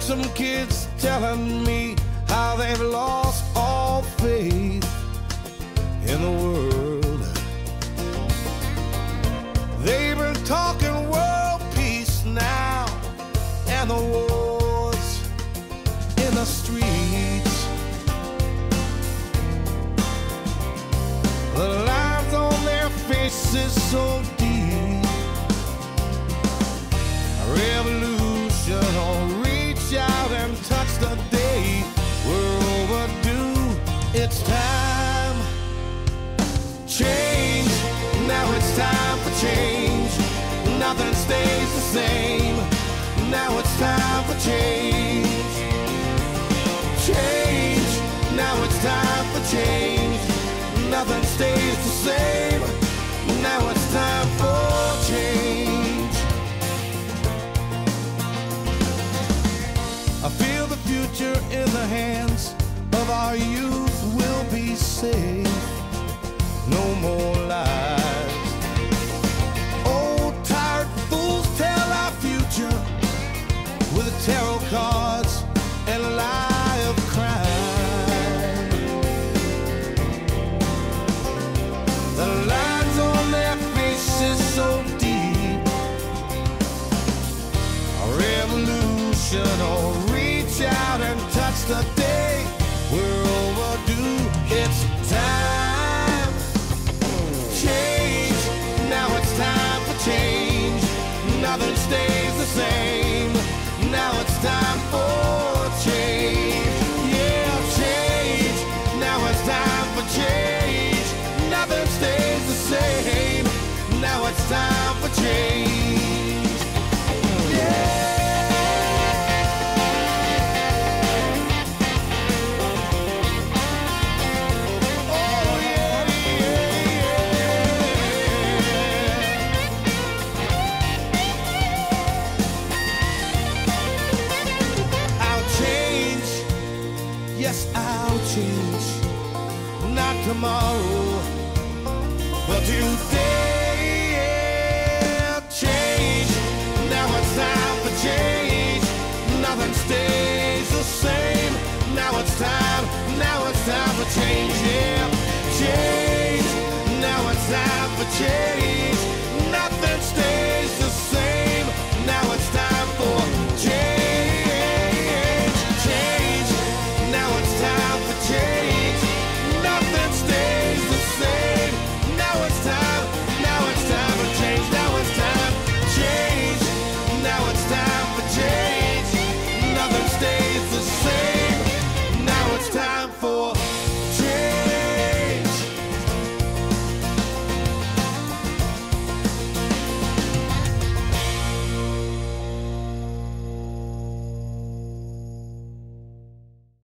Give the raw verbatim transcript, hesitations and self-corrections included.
some kids telling me how they've lost all faith in the world. They've been talking world peace now, and the wars in the streets. The lines on their faces so deep. A revolution will reach out and touch the day. We're overdue, it's time. Change, now it's time for change. Nothing stays the same. Now it's time for change. Change, now it's time for change. Nothing stays the same. Now it's time for change. I feel the future in the hands of our youth will be safe. No more lies. Old tired fools tell our future with the tarot cards and a lie of crime. The lines on their faces so deep. A revolution will reach out and touch the day. We're overdue, it's time. Change, now it's time for change. Nothing stays the same. Now it's time for change. Yeah, change, now it's time for change. Nothing stays the same. Now it's time for change. Yeah. Yes, I'll change, not tomorrow, but today. Yeah, change, now it's time for change. Nothing stays the same. Now it's time, now it's time for change. Yeah, change, now it's time for change.